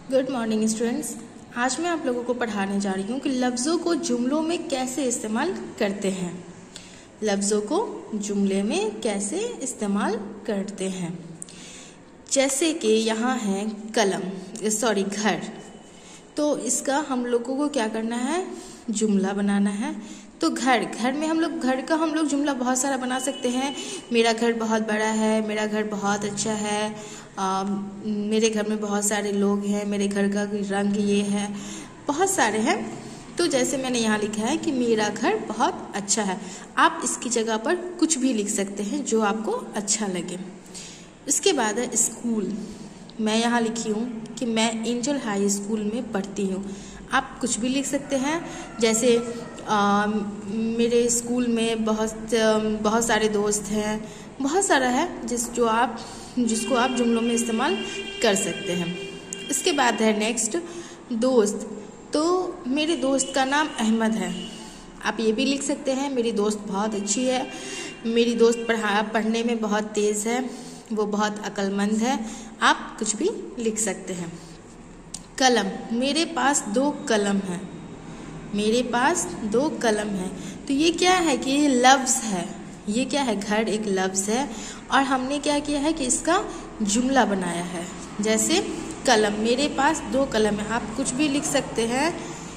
Good morning students. आज मैं आप लोगों को पढ़ाने जा रही हूँ कि लफ्ज़ों को जुमलों में कैसे इस्तेमाल करते हैं। लफ्ज़ों को जुमले में कैसे इस्तेमाल करते हैं। जैसे कि यहाँ है घर, तो इसका हम लोगों को क्या करना है, जुमला बनाना है। तो घर में हम लोग जुमला बहुत सारा बना सकते हैं। मेरा घर बहुत बड़ा है, मेरा घर बहुत अच्छा है, मेरे घर में बहुत सारे लोग हैं, मेरे घर का रंग ये है, बहुत सारे हैं। तो जैसे मैंने यहाँ लिखा है कि मेरा घर बहुत अच्छा है, आप इसकी जगह पर कुछ भी लिख सकते हैं जो आपको अच्छा लगे। उसके बाद है स्कूल। मैं यहाँ लिखी हूँ कि मैं एंजल हाई स्कूल में पढ़ती हूँ, आप कुछ भी लिख सकते हैं। जैसे मेरे स्कूल में बहुत सारे दोस्त हैं, बहुत सारा है जिसको आप जुमलों में इस्तेमाल कर सकते हैं। इसके बाद है नेक्स्ट दोस्त। तो मेरे दोस्त का नाम अहमद है, आप ये भी लिख सकते हैं। मेरी दोस्त बहुत अच्छी है, मेरी दोस्त पढ़ने में बहुत तेज़ है, वो बहुत अक्लमंद है, आप कुछ भी लिख सकते हैं। कलम, मेरे पास 2 कलम हैं, मेरे पास 2 कलम हैं। तो ये क्या है कि ये लफ्ज़ है, ये क्या है, घर एक लफ्ज़ है और हमने क्या किया है कि इसका जुमला बनाया है। जैसे कलम, मेरे पास 2 कलम है, आप कुछ भी लिख सकते हैं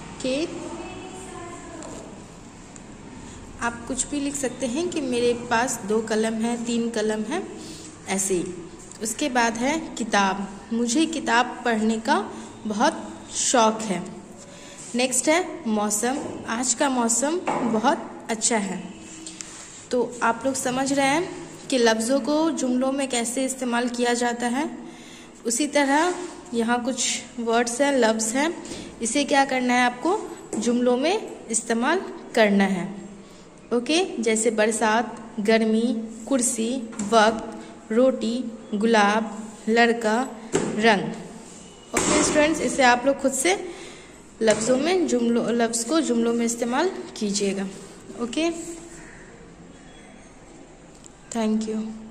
कि मेरे पास 2 कलम है, 3 कलम है, ऐसे ही। उसके बाद है किताब, मुझे किताब पढ़ने का बहुत शौक़ है। नेक्स्ट है मौसम, आज का मौसम बहुत अच्छा है। तो आप लोग समझ रहे हैं कि लफ्ज़ों को जुमलों में कैसे इस्तेमाल किया जाता है। उसी तरह यहाँ कुछ वर्ड्स हैं, लफ्ज़ हैं, इसे क्या करना है, आपको जुमलों में इस्तेमाल करना है। ओके, जैसे बरसात, गर्मी, कुर्सी, वक्त, रोटी, गुलाब, लड़का, रंग। ओके स्टूडेंट्स, इसे आप लोग खुद से लफ्ज़ को जुमलों में इस्तेमाल कीजिएगा। Okay, thank you.